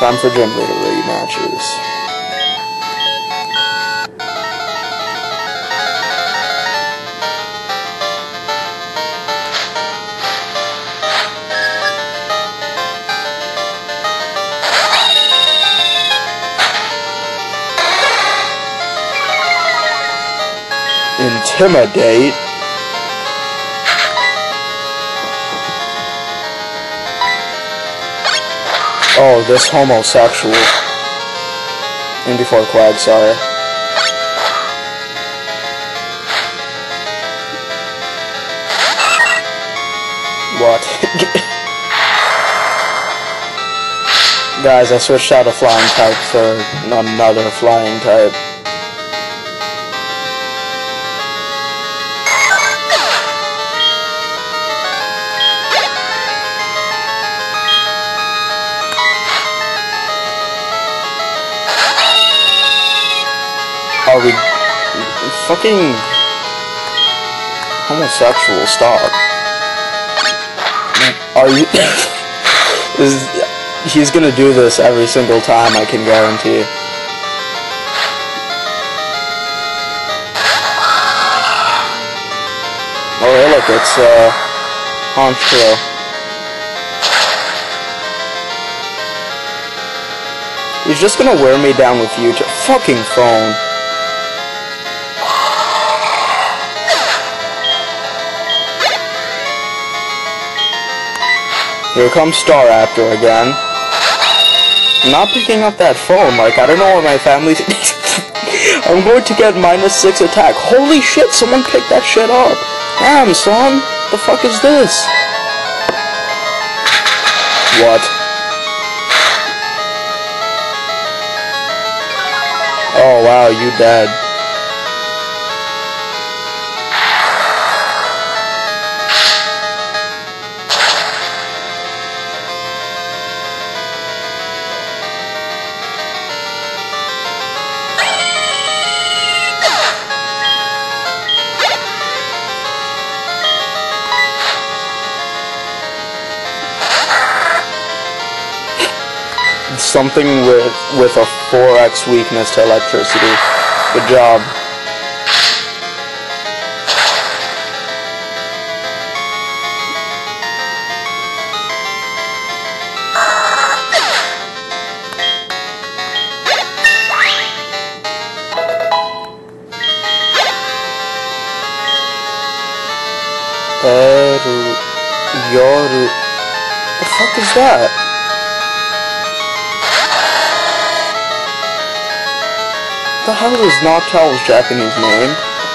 time for gym leader rematches. Intimidate? Oh, this homosexual. In before Quag, sorry. What? Guys, I switched out a flying type for another flying type. Are we fucking homosexual? Stop. Are you? He's gonna do this every single time, I can guarantee. Oh, hey, look, it's Honcho. He's just gonna wear me down with you. Fucking phone. Here comes Star Raptor again. I'm not picking up that phone, like, I don't know what my family's... I'm going to get -6 attack. Holy shit, someone picked that shit up. Damn, son. The fuck is this? What? Oh, wow, you dead. Something with a 4x weakness to electricity. Good job. Yoru. The fuck is that? What the hell is Noctowl's Japanese name?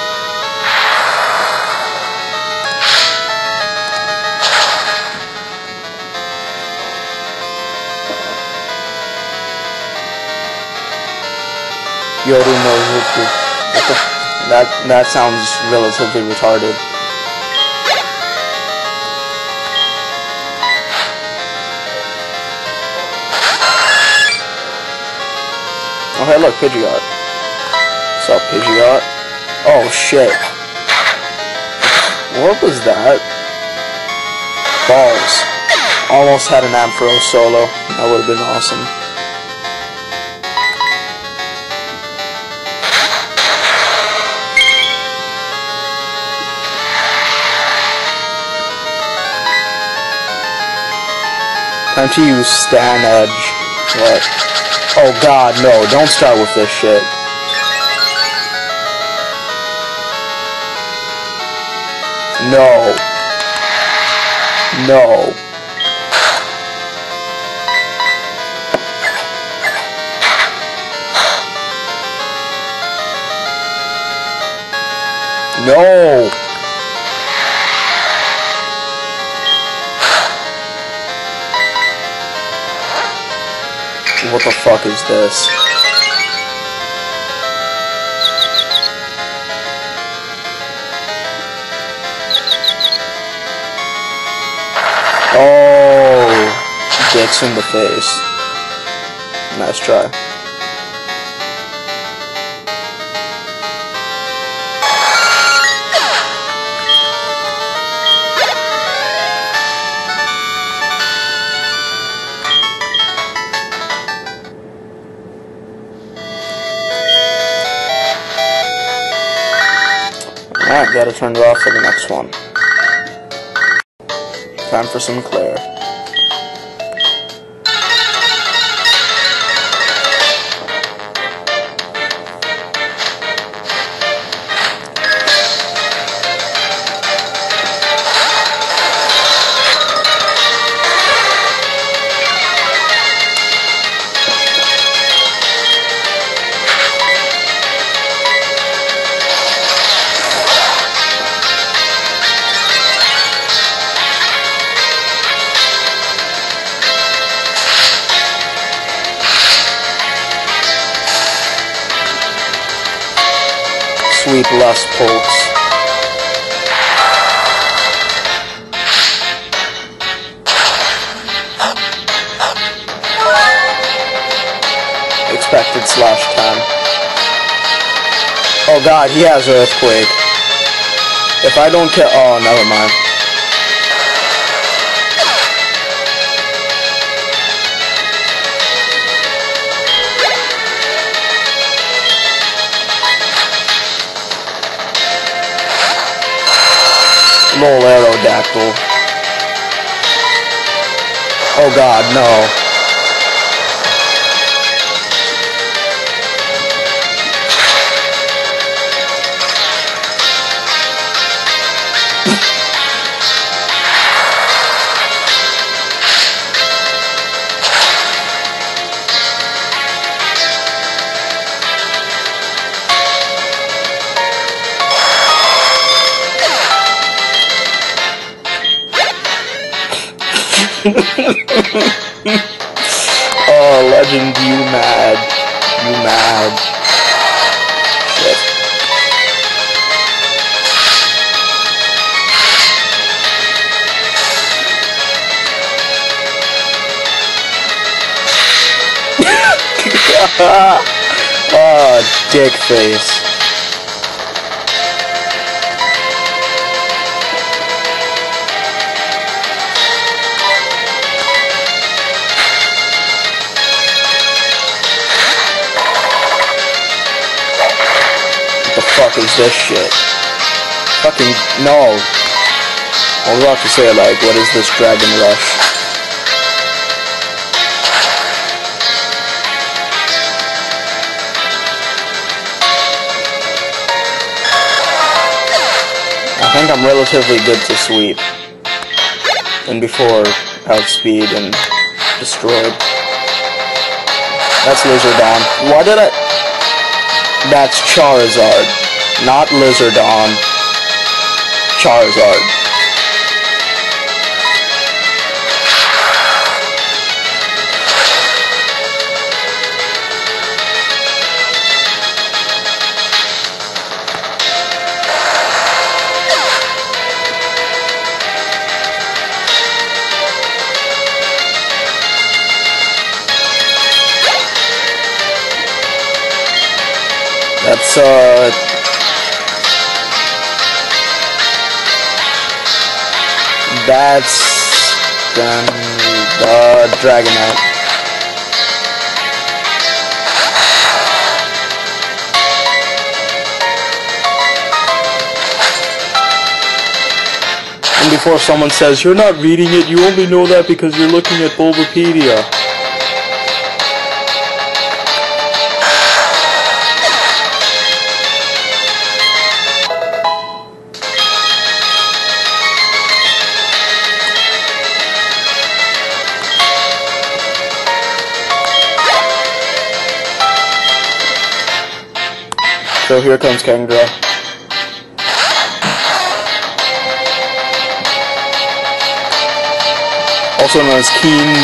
Yoru no Zuku. That sounds relatively retarded. Oh hey look, Pidgeot. What's up, Pidgeot? Oh shit. What was that? Balls. Almost had an Ampharos solo. That would have been awesome. Time to use Stan Edge. What? Oh god, no, don't start with this shit. No. No. No. What the fuck is this? Oh, dicks in the face. Nice try. Alright, gotta turn it off for the next one. Time for some Clair. Sweep less pulse. Expected /10. Oh god, he has Earthquake. If I don't kill... Oh, never mind. Lol, Aerodactyl. Oh god, no. Oh, Legend, you mad. You mad. Shit. Oh, dick face. What the fuck is this shit? Fucking no. I was about to say, like, what is this Dragon Rush? I think I'm relatively good to sweep. And before, outspeed and destroyed. That's Lizardon. Why did I... That's Charizard. Not Lizardon. Charizard. That's then Dragonite. And before someone says, you're not reading it, you only know that because you're looking at Bulbapedia. So here comes Kangdra. Also known as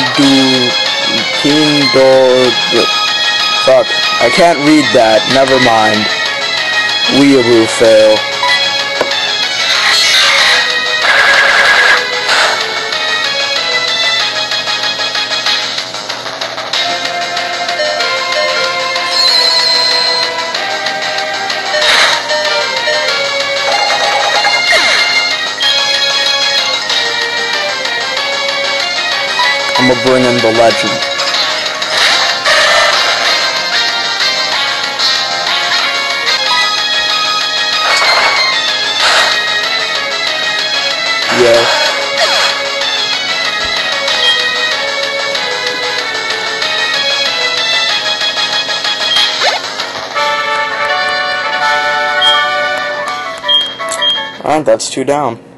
Fuck, I can't read that, never mind. Weeaboo fail. I'm gonna bring in the legend. Yeah. Alright, that's 2 down.